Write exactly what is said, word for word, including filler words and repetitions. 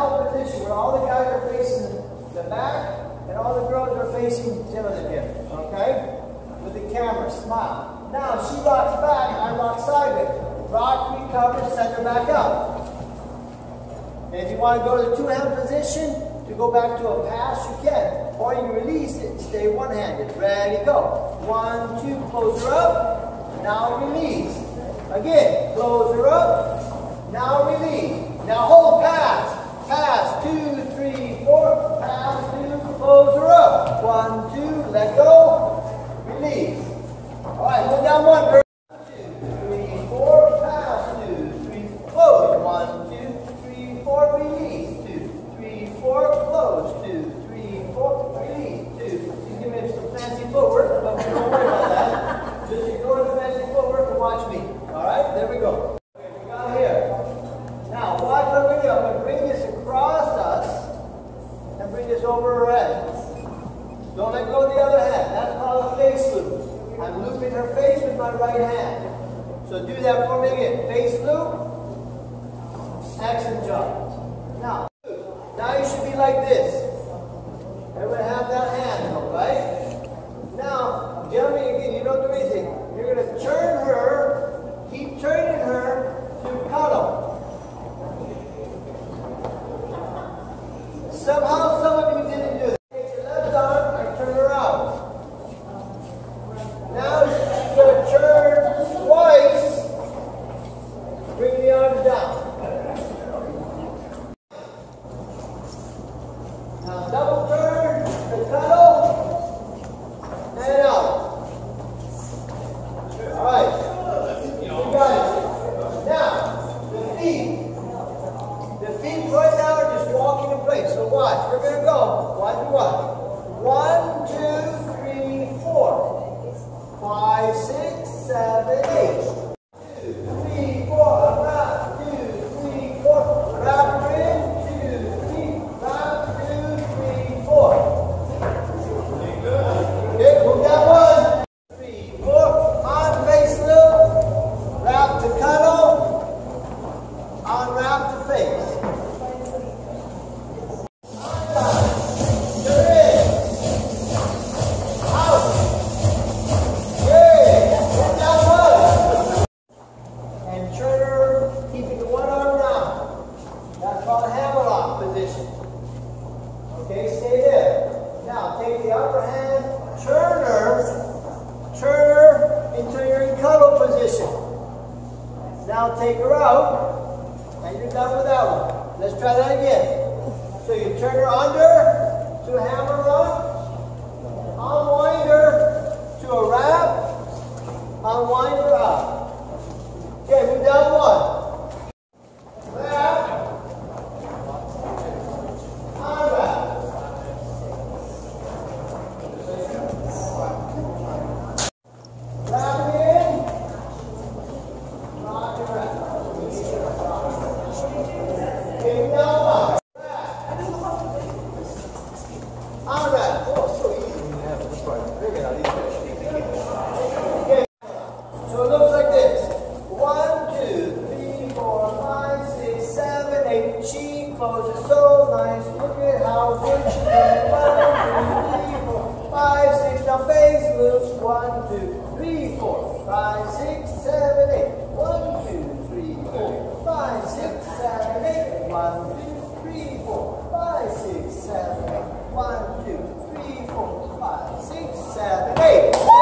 L position where all the guys are facing the back and all the girls are facing Jim and Jim. Okay? With the camera, smile. Now she rocks back, I rock sideways. Rock, recover, send her back up. And if you want to go to the two-hand position, to go back to a pass, you can. Or you release it, stay one-handed. Ready, go. One, two, close her up. Now release. Again, close her up. Now release. Now hold, pass. Pass, two, three, four. Pass, two, close her up. One, two, let go. Release. All right, hold down one, girl. Two, three, four. Pass, two, three, close. One, two, three, four. Release. Two, three, four. Close. Two, three, four. Release. Two. She's giving me some fancy footwork, but we don't worry about that. Just ignore the fancy footwork and watch me. All right, there we go. Okay, we got here. Now, watch what we're doing. I'm going to bring this across us and bring this over her head. Don't let go of the other hand. That's called a face loop. I'm looping her face with my right hand. So do that for me again. Face loop. Excellent job. Now, now you should be like this. Everyone have that hand, right? Now, jumping again, you don't do anything. You're going to turn her, keep turning her to cuddle. Somehow some of you didn't do that. Take your left arm and turn her out. Now she's going to turn twice. Bring the arms down. Now double turn, the cuddle, and out. Alright, you got it. Now, the feet. The feet right now are just walking in place. So watch, we're going to go. One, one. One, two, three, four. Five, six, seven, eight. Two, three, four. Wrap, two, three, four. Wrap her in. Two, three. Wrap, two, three, four. Okay, move that one. Three, four. On face loop. Wrap to cuddle. Unwrap the face. Now take her out, and you're done with that one. Let's try that again. So you turn her under to a hammer run, unwind her to a wrap, unwind her out. Okay, move down one. Wrap, unwrap. Wrap in. So it looks like this. One, two, three, four, five, six, seven, eight. She closes so nice. Look at how good she is. One, two, three, four, five, six. Now face loops. One, two, three, four, five, six, seven, eight. One, two, three, four, five, six, seven, eight. One, two, three, four, five, six, seven, eight. One, two, three, four, five, six, seven, eight.